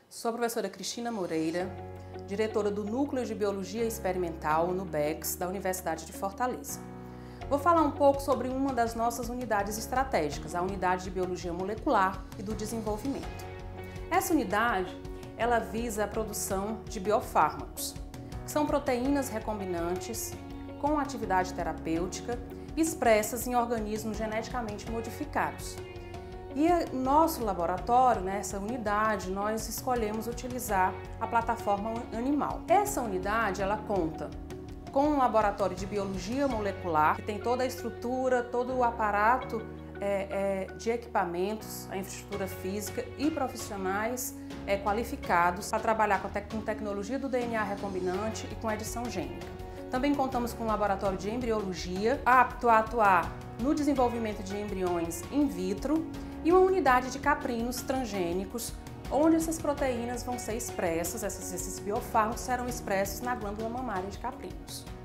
Sou a professora Cristina Moreira, diretora do Núcleo de Biologia Experimental, NUBEX, da Universidade de Fortaleza. Vou falar um pouco sobre uma das nossas unidades estratégicas, a Unidade de Biologia Molecular e do Desenvolvimento. Essa unidade, ela visa a produção de biofármacos, que são proteínas recombinantes com atividade terapêutica expressas em organismos geneticamente modificados. E no nosso laboratório, nessa unidade, nós escolhemos utilizar a plataforma animal. Essa unidade, ela conta com um laboratório de biologia molecular, que tem toda a estrutura, todo o aparato de equipamentos, a infraestrutura física e profissionais qualificados para trabalhar com tecnologia do DNA recombinante e com edição gênica. Também contamos com um laboratório de embriologia, apto a atuar no desenvolvimento de embriões in vitro, e uma unidade de caprinos transgênicos, onde essas proteínas vão ser expressas, esses biofármacos serão expressos na glândula mamária de caprinos.